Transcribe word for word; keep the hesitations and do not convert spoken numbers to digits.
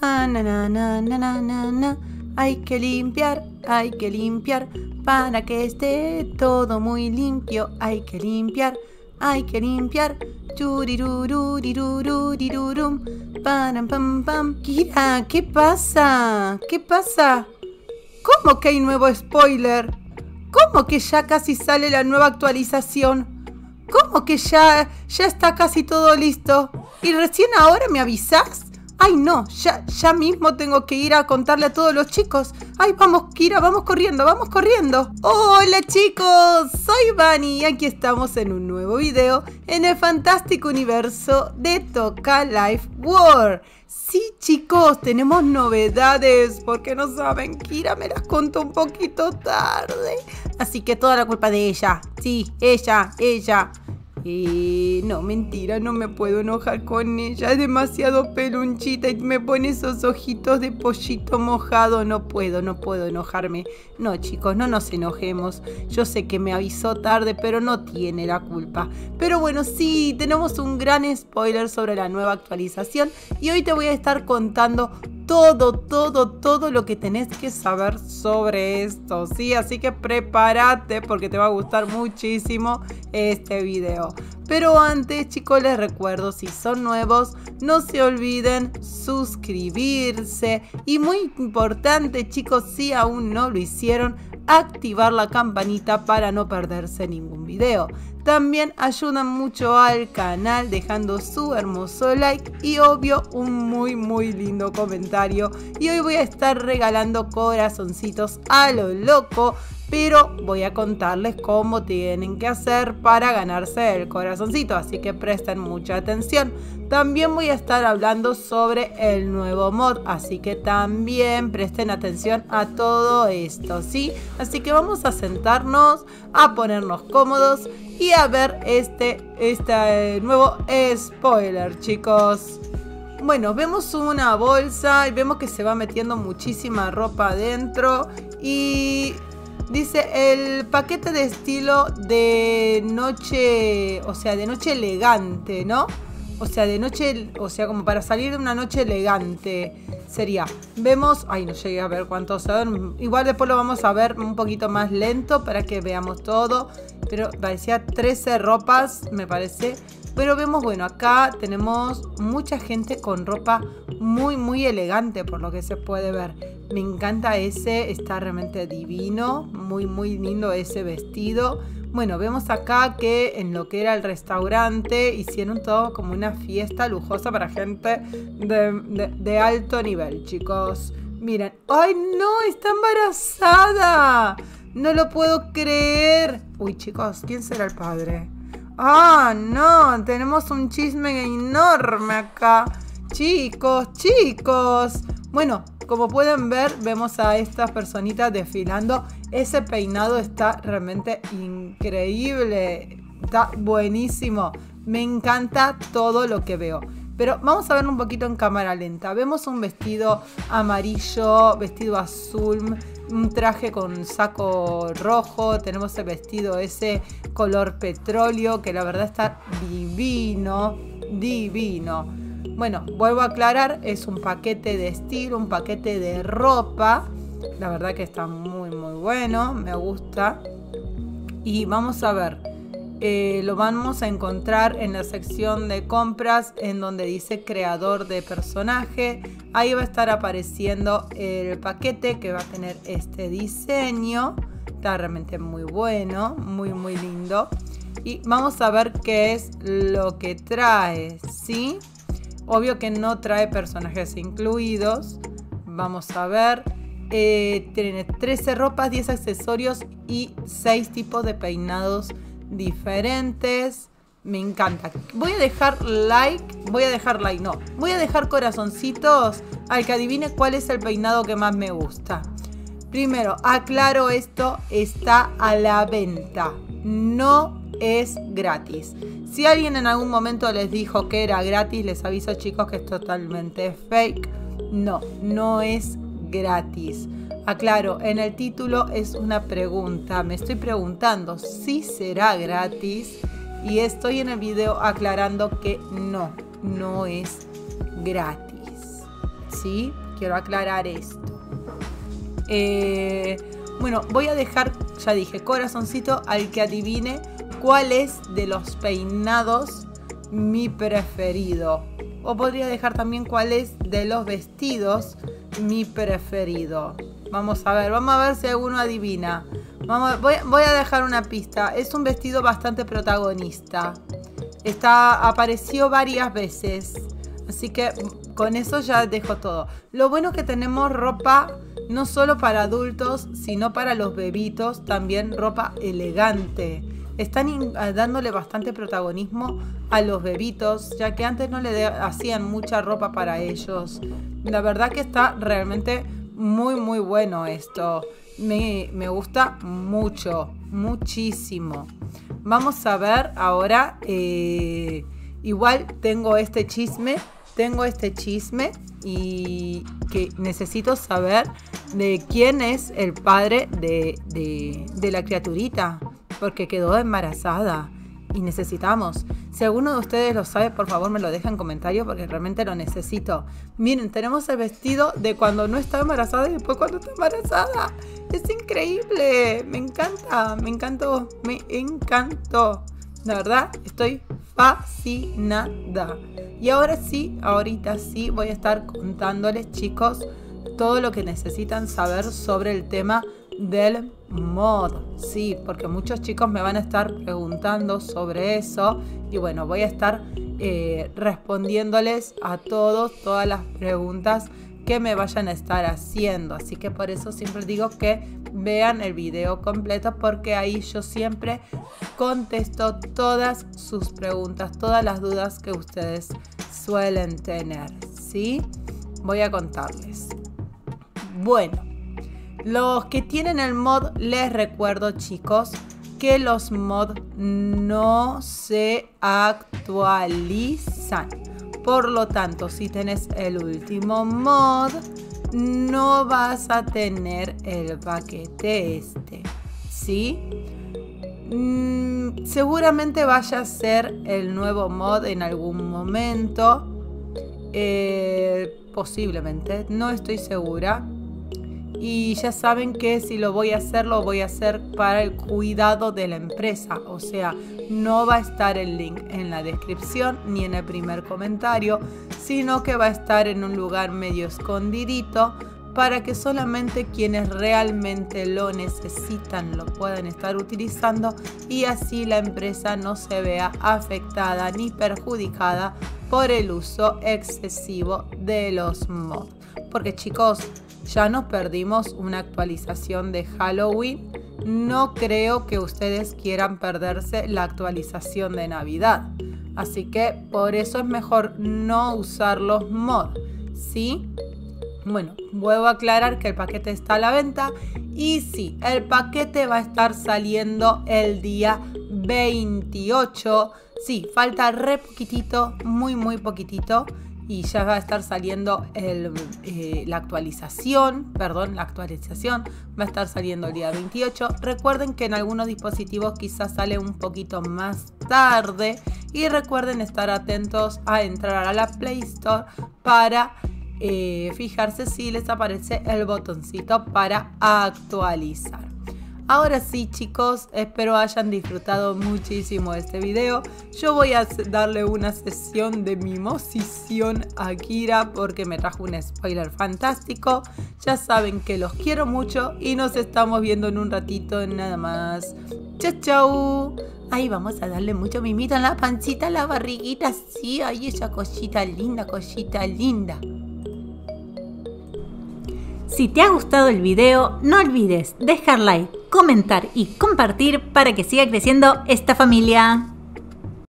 Ah, na, na, na, na, na, na, na. Hay que limpiar, hay que limpiar para que esté todo muy limpio. Hay que limpiar, hay que limpiar. Churirururirururum. Pam, pam, pam. Kira, ¿qué pasa? ¿Qué pasa? ¿Cómo que hay nuevo spoiler? ¿Cómo que ya casi sale la nueva actualización? ¿Cómo que ya, ya está casi todo listo? ¿Y recién ahora me avisás? Ay, no, ya, ya mismo tengo que ir a contarle a todos los chicos. Ay, vamos, Kira, vamos corriendo, vamos corriendo. Hola, chicos, soy Vani y aquí estamos en un nuevo video en el fantástico universo de Toca Life World. Sí, chicos, tenemos novedades, porque no saben, Kira me las contó un poquito tarde. Así que toda la culpa de ella. Sí, ella, ella. Eh, no, mentira, no me puedo enojar con ella. Es demasiado pelunchita y me pone esos ojitos de pollito mojado. No puedo, no puedo enojarme. No, chicos, no nos enojemos. Yo sé que me avisó tarde, pero no tiene la culpa. Pero bueno, sí, tenemos un gran spoiler sobre la nueva actualización. Y hoy te voy a estar contando todo, todo, todo lo que tenés que saber sobre esto, ¿sí? Así que prepárate porque te va a gustar muchísimo este video. Pero antes, chicos, les recuerdo, si son nuevos, no se olviden suscribirse. Y muy importante, chicos, si aún no lo hicieron, activar la campanita para no perderse ningún video. También ayudan mucho al canal dejando su hermoso like y obvio un muy muy lindo comentario. Y hoy voy a estar regalando corazoncitos a lo loco, pero voy a contarles cómo tienen que hacer para ganarse el corazoncito, así que presten mucha atención. También voy a estar hablando sobre el nuevo mod, así que también presten atención a todo esto, ¿sí? Así que vamos a sentarnos, a ponernos cómodos y a ver este, este nuevo spoiler, chicos. Bueno, vemos una bolsa y vemos que se va metiendo muchísima ropa adentro y dice el paquete de estilo de noche, o sea, de noche elegante, ¿no? O sea, de noche, o sea, como para salir de una noche elegante sería. Vemos, ay, no llegué a ver cuántos son. Igual después lo vamos a ver un poquito más lento para que veamos todo. Pero parecía trece ropas, me parece. Pero vemos, bueno, acá tenemos mucha gente con ropa muy, muy elegante por lo que se puede ver. Me encanta ese, está realmente divino, muy, muy lindo ese vestido. Bueno, vemos acá que en lo que era el restaurante hicieron todo como una fiesta lujosa para gente de, de, de alto nivel, chicos. Miren, ¡ay no! ¡Está embarazada! No lo puedo creer. Uy, chicos, ¿quién será el padre? ¡Ah, no! Tenemos un chisme enorme acá. Chicos, chicos. Bueno, como pueden ver, vemos a estas personitas desfilando. Ese peinado está realmente increíble. Está buenísimo. Me encanta todo lo que veo. Pero vamos a ver un poquito en cámara lenta. Vemos un vestido amarillo, vestido azul, un traje con saco rojo. Tenemos el vestido ese color petróleo que la verdad está divino, divino. Bueno, vuelvo a aclarar, es un paquete de estilo, un paquete de ropa. La verdad que está muy muy bueno, me gusta. Y vamos a ver, eh, lo vamos a encontrar en la sección de compras en donde dice creador de personaje. Ahí va a estar apareciendo el paquete que va a tener este diseño. Está realmente muy bueno, muy muy lindo. Y vamos a ver qué es lo que trae, ¿sí? Obvio que no trae personajes incluidos. Vamos a ver. Eh, tiene trece ropas, diez accesorios y seis tipos de peinados diferentes. Me encanta. Voy a dejar like. Voy a dejar like, no. Voy a dejar corazoncitos al que adivine cuál es el peinado que más me gusta. Primero, aclaro esto. Está a la venta. No es gratis. Si alguien en algún momento les dijo que era gratis, les aviso, chicos, que es totalmente fake. No, no es gratis. Aclaro, en el título es una pregunta. Me estoy preguntando si será gratis y estoy en el video aclarando que no, no es gratis. ¿sí? Quiero aclarar esto. Eh, bueno, voy a dejar, ya dije, corazoncito al que adivine cuál es de los peinados mi preferido. O podría dejar también cuál es de los vestidos mi preferido. Vamos a ver, vamos a ver si alguno adivina. Vamos, voy, voy a dejar una pista. Es un vestido bastante protagonista. Está, apareció varias veces. Así que con eso ya dejo todo. Lo bueno es que tenemos ropa no solo para adultos, sino para los bebitos. También ropa elegante. Están dándole bastante protagonismo a los bebitos, ya que antes no le hacían mucha ropa para ellos. La verdad que está realmente muy muy bueno esto. Me, me gusta mucho, muchísimo. Vamos a ver ahora. Eh, igual tengo este chisme, tengo este chisme y que necesito saber de quién es el padre de, de, de la criaturita, porque quedó embarazada y necesitamos. Si alguno de ustedes lo sabe, por favor me lo deja en comentarios porque realmente lo necesito. Miren, tenemos el vestido de cuando no está embarazada y después cuando está embarazada. Es increíble, me encanta, me encantó, me encantó. La verdad, estoy fascinada. Y ahora sí, ahorita sí voy a estar contándoles, chicos, todo lo que necesitan saber sobre el tema del mod. Sí, porque muchos chicos me van a estar preguntando sobre eso. Y bueno, voy a estar eh, respondiéndoles a todos, todas las preguntas que me vayan a estar haciendo. Así que por eso siempre digo que vean el video completo, porque ahí yo siempre contesto todas sus preguntas, todas las dudas que ustedes suelen tener, ¿sí? Voy a contarles. Bueno, los que tienen el mod, les recuerdo, chicos, que los mods no se actualizan. Por lo tanto, si tenés el último mod, no vas a tener el paquete este, ¿sí? Mm, seguramente vaya a ser el nuevo mod en algún momento. Eh, posiblemente, no estoy segura. Y ya saben que si lo voy a hacer, lo voy a hacer para el cuidado de la empresa. O sea, no va a estar el link en la descripción ni en el primer comentario, sino que va a estar en un lugar medio escondidito para que solamente quienes realmente lo necesitan lo puedan estar utilizando, y así la empresa no se vea afectada ni perjudicada por el uso excesivo de los mods. Porque, chicos, ya nos perdimos una actualización de Halloween. No creo que ustedes quieran perderse la actualización de Navidad. Así que por eso es mejor no usar los mods, ¿sí? Bueno, vuelvo a aclarar que el paquete está a la venta. Y sí, el paquete va a estar saliendo el día veintiocho. Sí, falta re poquitito, muy muy poquitito. Y ya va a estar saliendo el, eh, la actualización, perdón, la actualización va a estar saliendo el día veintiocho. Recuerden que en algunos dispositivos quizás sale un poquito más tarde. Y recuerden estar atentos a entrar a la Play Store para eh, fijarse si les aparece el botoncito para actualizar. Ahora sí, chicos, espero hayan disfrutado muchísimo este video. Yo voy a darle una sesión de mimosición a Kira porque me trajo un spoiler fantástico. Ya saben que los quiero mucho y nos estamos viendo en un ratito nada más. ¡Chau, chau! Ahí vamos a darle mucho mimito en la pancita, en la barriguita. Sí, ahí esa cosita linda, cosita linda. Si te ha gustado el video, no olvides dejar like, comentar y compartir para que siga creciendo esta familia.